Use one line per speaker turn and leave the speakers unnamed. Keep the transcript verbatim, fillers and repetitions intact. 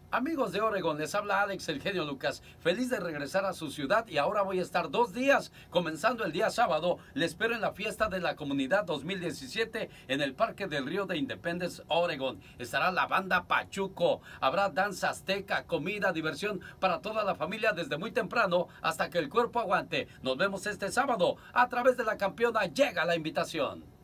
Amigos de Oregon, les habla Alex el genio Lucas, feliz de regresar a su ciudad y ahora voy a estar dos días, comenzando el día sábado, le espero en la fiesta de la comunidad dos mil diecisiete en el Parque del Río de Independence, Oregon. Estará la banda Pachuco, habrá danza azteca, comida, diversión para toda la familia desde muy temprano hasta que el cuerpo aguante. Nos vemos este sábado, a través de la campeona llega la invitación.